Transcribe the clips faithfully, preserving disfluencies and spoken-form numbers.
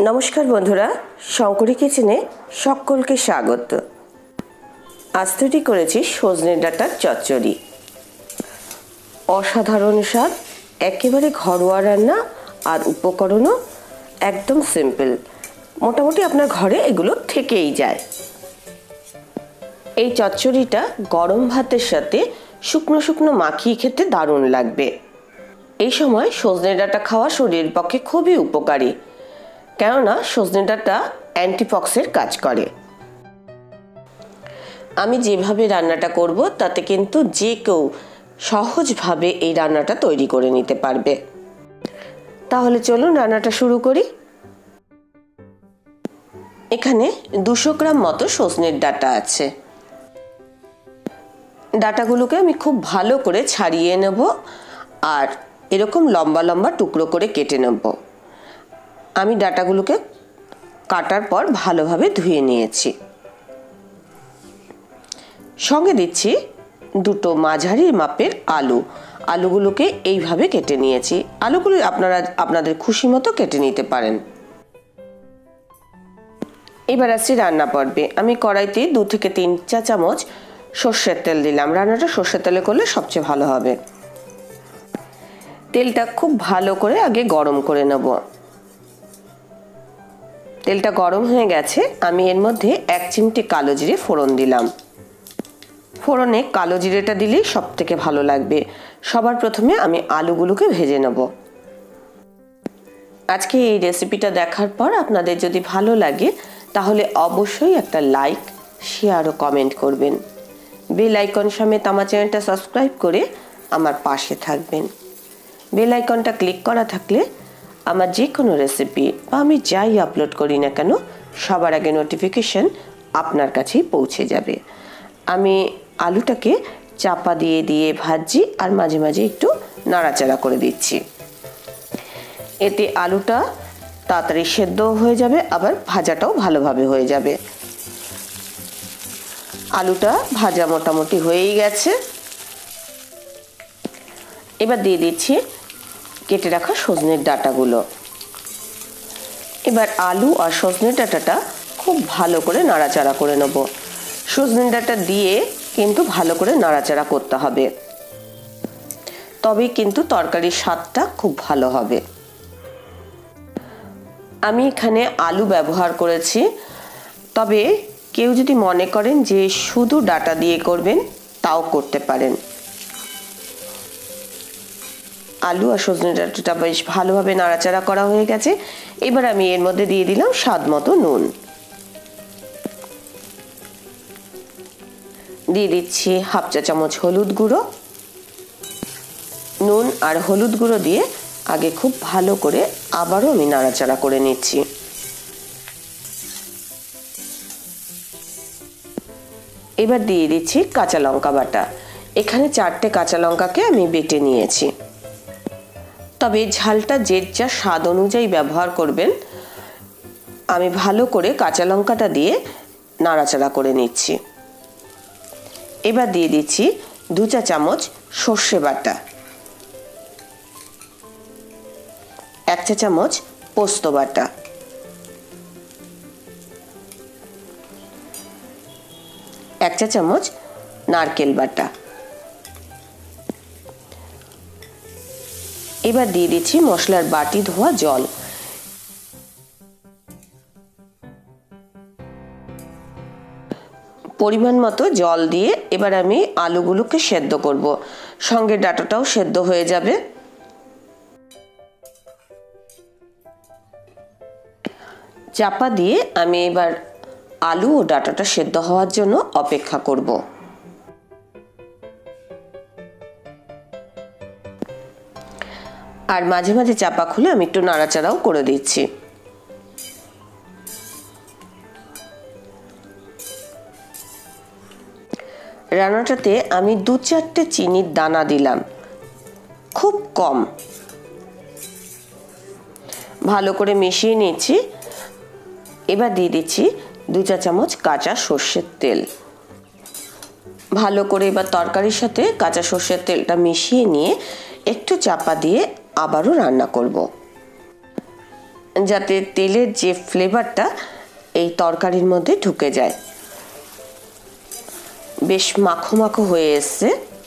নমস্কার বন্ধুরা, শঙ্করী কিচেনে সকলকে স্বাগত। আজ তৈরি করেছি সজনে ডাঁটার চচ্চড়ি। অসাধারণ স্বাদ, একেবারে ঘরোয়া রান্না, আর উপকরণও একদম সিম্পল। মোটামুটি আপনার ঘরে এগুলো থেকেই যায়। এই চচ্চড়িটা গরম ভাতের সাথে শুকনো শুকনো মাখিয়ে খেতে দারুণ লাগবে। এই সময় সজনে ডাঁটা খাওয়া শরীরের পক্ষে খুবই উপকারী, কেননা সজনে ডাঁটা অ্যান্টিপক্সের কাজ করে। আমি যেভাবে রান্নাটা করব তাতে কিন্তু যে কেউ সহজভাবে এই রান্নাটা তৈরি করে নিতে পারবে। তাহলে চলুন রান্নাটা শুরু করি। এখানে দুশো গ্রাম মতো সজনের ডাঁটা আছে। ডাঁটাগুলোকে আমি খুব ভালো করে ছাড়িয়ে নেব আর এরকম লম্বা লম্বা টুকরো করে কেটে নেব। আমি ডাঁটাগুলোকে কাটার পর ভালোভাবে ধুয়ে নিয়েছি। সঙ্গে দিচ্ছি দুটো মাঝারি মাপের আলু। আলুগুলোকে এইভাবে কেটে নিয়েছি। আলুগুলো আপনারা আপনাদের খুশি মতো কেটে নিতে পারেন। এবার আসছি রান্না পর্বে। আমি কড়াইতে দু থেকে তিন চা চামচ সর্ষের তেল দিলাম। রান্নাটা সর্ষের তেলে করলে সবচেয়ে ভালো হবে। তেলটা খুব ভালো করে আগে গরম করে নেব। তেলটা গরম হয়ে গেছে। আমি এর মধ্যে এক চিমটি কালো জিরে ফোড়ন দিলাম। ফোড়নে কালো জিরেটা দিলেই সব থেকে ভালো লাগবে। সবার প্রথমে আমি আলুগুলোকে ভেজে নেব। আজকে এই রেসিপিটা দেখার পর আপনাদের যদি ভালো লাগে তাহলে অবশ্যই একটা লাইক, শেয়ার ও কমেন্ট করবেন। বেল আইকন সমেত আমার চ্যানেলটা সাবস্ক্রাইব করে আমার পাশে থাকবেন। বেল আইকনটা ক্লিক করা থাকলে আমার যে কোনো রেসিপি বা আমি যাই আপলোড করি না কেন সবার আগে নোটিফিকেশন আপনার কাছেই পৌঁছে যাবে। আমি আলুটাকে চাপা দিয়ে দিয়ে ভাজছি আর মাঝে মাঝে একটু নাড়াচাড়া করে দিচ্ছি। এতে আলুটা তাড়াতাড়ি সেদ্ধও হয়ে যাবে, আবার ভাজাটাও ভালোভাবে হয়ে যাবে। আলুটা ভাজা মোটামুটি হয়েই গেছে। এবার দিয়ে দিচ্ছি কেটে রাখা সজনের ডাঁটাগুলো। এবার আলু আর সজনের ডাঁটাটা খুব ভালো করে নাড়াচাড়া করে নেব। সজনের ডাঁটা দিয়ে কিন্তু ভালো করে নাড়াচাড়া করতে হবে, তবেই কিন্তু তরকারির স্বাদটা খুব ভালো হবে। আমি এখানে আলু ব্যবহার করেছি, তবে কেউ যদি মনে করেন যে শুধু ডাঁটা দিয়ে করবেন তাও করতে পারেন। আলু আর সজনে ডাঁটাটা বেশ ভালোভাবে নাড়াচাড়া করা হয়ে গেছে। এবার আমি এর মধ্যে দিয়ে দিলাম স্বাদ মতো নুন। দিয়ে দিচ্ছি হাফ চা চামচ হলুদ গুঁড়ো। নুন আর হলুদ গুঁড়ো দিয়ে আগে খুব ভালো করে আবারও আমি নাড়াচাড়া করে নিচ্ছি। এবার দিয়ে দিচ্ছি কাঁচা লঙ্কা বাটা। এখানে চারটে কাঁচা লঙ্কাকে আমি বেটে নিয়েছি, তবে ঝালটা যে যা স্বাদ অনুযায়ী ব্যবহার করবেন। আমি ভালো করে কাঁচা লঙ্কাটা দিয়ে নাড়াচাড়া করে নিচ্ছি। এবার দিয়ে দিচ্ছি দু চা চামচ সর্ষে বাটা, এক চা চামচ পোস্ত বাটা, এক চা চামচ নারকেল বাটা। এবার দিয়ে দিচ্ছি মশলার বাটি ধোয়া জল। পরিমাণ মতো জল দিয়ে এবার আমি আলুগুলোকে সেদ্ধ করব। সঙ্গে ডাঁটাটাও সেদ্ধ হয়ে যাবে। চাপা দিয়ে আমি এবার আলু ও ডাঁটাটা সেদ্ধ হওয়ার জন্য অপেক্ষা করব। আর মাঝে মাঝে চাপা খুলে আমি একটু নাড়াচাড়াও করে দিচ্ছি। রান্নাটাতে আমি দু চারটে চিনির দানা দিলাম, খুব কম। ভালো করে মিশিয়ে নিচ্ছি। এবার দিয়ে দিচ্ছি দু চা চামচ কাঁচা সর্ষের তেল। ভালো করে এবার তরকারির সাথে কাঁচা সর্ষের তেলটা মিশিয়ে নিয়ে একটু চাপা দিয়ে আবারও রান্না করব। যাতে তেলের যে ফ্লেভারটা এই তরকারির মধ্যে ঢুকে যায়। বেশ মাখো মাখো হয়ে এসছে।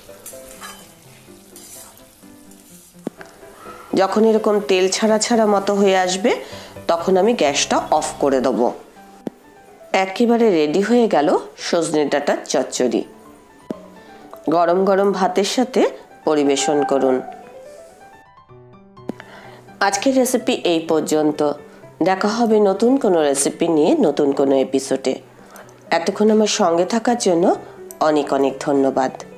যখন এরকম তেল ছাড়া ছাড়া মতো হয়ে আসবে তখন আমি গ্যাসটা অফ করে দেবো। একেবারে রেডি হয়ে গেল সজনে ডাঁটার চচ্চড়ি। গরম গরম ভাতের সাথে পরিবেশন করুন। আজকের রেসিপি এই পর্যন্ত। দেখা হবে নতুন কোনো রেসিপি নিয়ে নতুন কোনো এপিসোডে। এতক্ষণ আমার সঙ্গে থাকার জন্য অনেক অনেক ধন্যবাদ।